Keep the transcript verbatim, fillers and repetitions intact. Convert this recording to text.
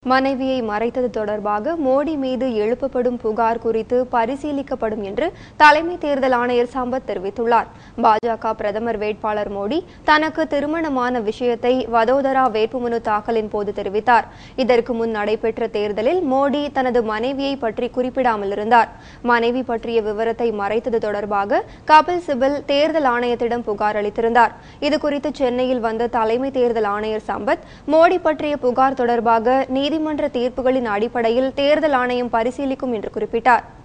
மனைவியை மறைத்தது தொடர்பாக மோடி மீது எழுப்பப்படும் புகார் குறித்து பரிசீலிக்கப்படும் என்று தலைமை தேர்தல் ஆணையர் சம்பத் தெரிவித்துள்ளார். பாஜக பிரதமர் வேட்பாளர் மோடி தனக்கு திருமணமான விஷயத்தை வதோதரா வேட்புமனு தாக்கலின் போது தெரிவித்தார். இதற்கு முன் நடைபெற்ற தேர்தலில் மோடி தனது மனைவியை பற்றி குறிப்பிடாமல் இருந்தார். மனைவி பற்றிய விவரத்தை மறைத்தது தொடர்பாக கபில் சிபல் தேர்தல் ஆணையத்திடம் புகார் அளித்திருந்தார். இதுகுறித்து சென்னையில் வந்த தலைமை தேர்தல் ஆணையர் சம்பத் மோடி பற்றிய புகார் தொடர்பாக நீதி நீதிமன்ற தீர்ப்புகளின் அடிப்படையில் தேர்தல் ஆணையம் பரிசீலிக்கும் என்று குறிப்பிட்டார்.